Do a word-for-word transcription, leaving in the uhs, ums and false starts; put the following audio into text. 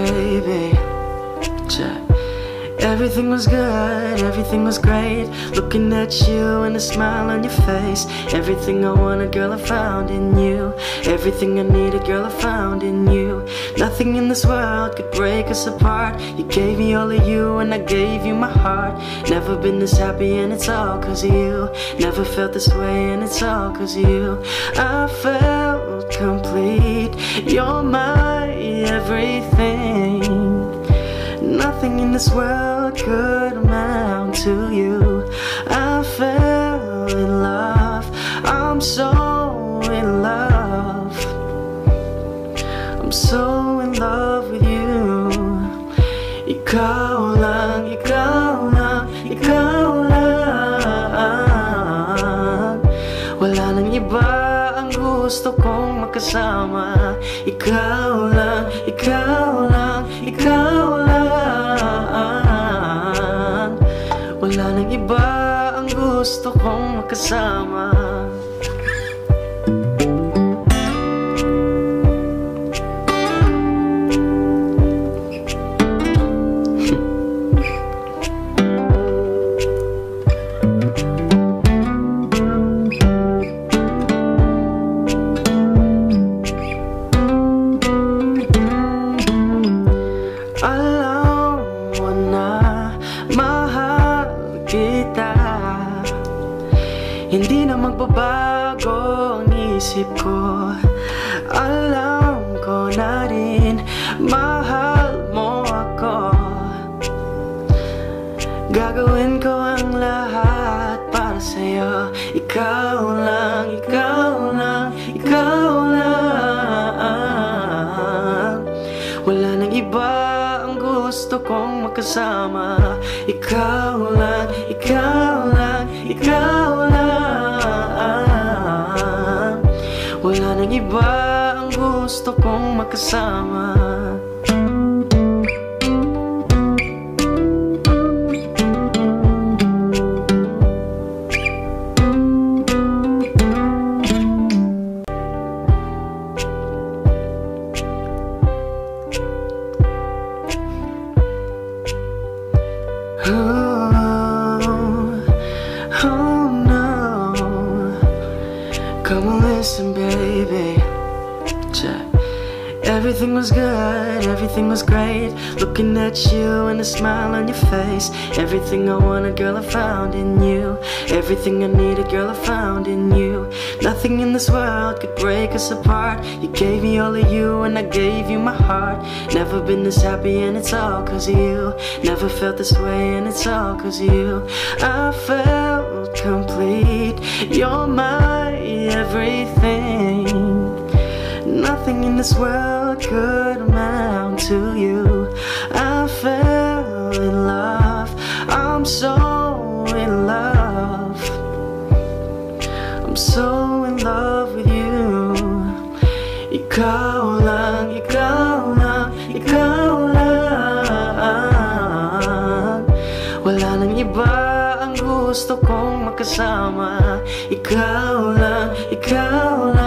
baby. Check. Everything was good, everything was great. Looking at you and a smile on your face. Everything I wanted, girl, I found in you. Everything I needed, girl, I found in you. Nothing in this world could break us apart. You gave me all of you and I gave you my heart. Never been this happy and it's all cause of you. Never felt this way and it's all cause of you. I felt complete, you're my everything. Nothing in this world could amount to you. I fell in love, I'm so in love. I'm so in love with you. Ikaw lang, ikaw lang, ikaw lang. Wala nang iba ang gusto kong makasama. Ikaw lang, ikaw lang, ikaw lang. Wala nang iba ang gusto kong makasama. Alam mo na mahal kita. Hindi na magbabago ang isip ko. Alam ko na rin mahal mo ako. Gagawin ko ang lahat para sa'yo. Ikaw lang, ikaw lang, ikaw lang. Wala nang iba gusto kong makasama. Ikaw lang, ikaw lang, ikaw lang. Wala nang iba ang gusto kong makasama. Oh, oh no. Come and listen, baby. Check. Everything was good, everything was great. Looking at you and a smile on your face. Everything I wanted, girl, I found in you. Everything I needed, girl, I found in you. Nothing in this world could break us apart. You gave me all of you and I gave you my heart. Never been this happy and it's all cause of you. Never felt this way and it's all cause of you. I felt complete, you're my everything. Nothing in this world could amount to you. I fell in love, I'm so in love. I'm so in love with you. Ikaw lang, ikaw lang, ikaw lang. Wala nang iba ang gusto kong makasama. Ikaw lang, ikaw lang.